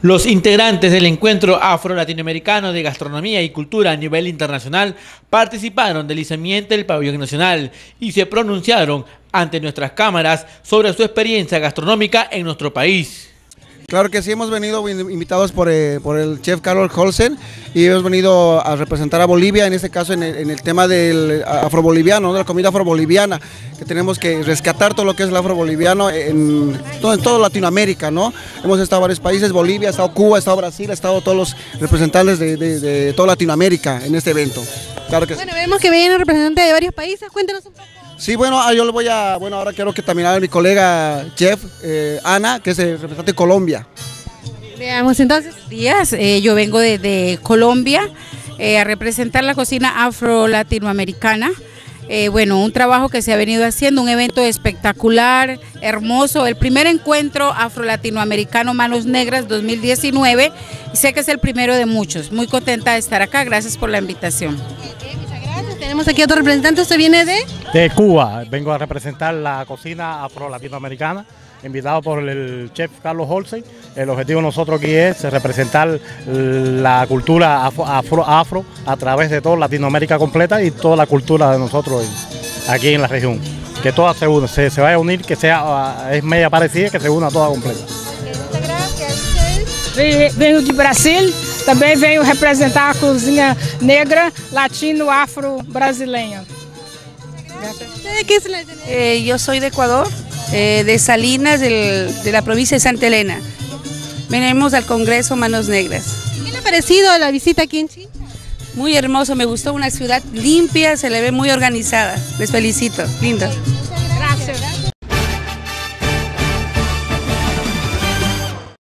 Los integrantes del Encuentro Afro-Latinoamericano de Gastronomía y Cultura a nivel internacional participaron del izamiento del pabellón nacional y se pronunciaron ante nuestras cámaras sobre su experiencia gastronómica en nuestro país. Claro que sí, hemos venido invitados por el chef Carlos Holsen y hemos venido a representar a Bolivia, en este caso en el tema del afroboliviano, ¿no? De la comida afroboliviana, que tenemos que rescatar todo lo que es el afroboliviano en toda Latinoamérica, ¿no? Hemos estado en varios países, Bolivia, ha estado Cuba, ha estado Brasil, ha estado todos los representantes de toda Latinoamérica en este evento. Claro que bueno, sí. Vemos que vienen representantes de varios países, cuéntanos un poco. Sí, bueno, yo le voy a, ahora quiero que también hable mi colega chef Ana, que es el representante de Colombia. Veamos entonces. Días, yo vengo de Colombia a representar la cocina afro-latinoamericana. Bueno, un trabajo que se ha venido haciendo, un evento espectacular, hermoso, el primer encuentro afro-latinoamericano Manos Negras 2019, y sé que es el primero de muchos. Muy contenta de estar acá, gracias por la invitación. Tenemos aquí otro representante, ¿usted viene de? De Cuba, vengo a representar la cocina afro-latinoamericana, invitado por el chef Carlos Holsen. El objetivo de nosotros aquí es representar la cultura afro a través de toda Latinoamérica completa y toda la cultura de nosotros aquí en la región. Que toda se vaya a unir, que es media parecida, que se una toda completa. Muchas gracias. Venho de Brasil, também venho representar a cozinha negra, latino, afro-brasileña. ¿De qué es la yo soy de Ecuador, de Salinas, de la provincia de Santa Elena. Venimos al Congreso Manos Negras. ¿Qué le ha parecido la visita aquí en Chincha? Muy hermoso, me gustó, una ciudad limpia, se le ve muy organizada. Les felicito, lindo.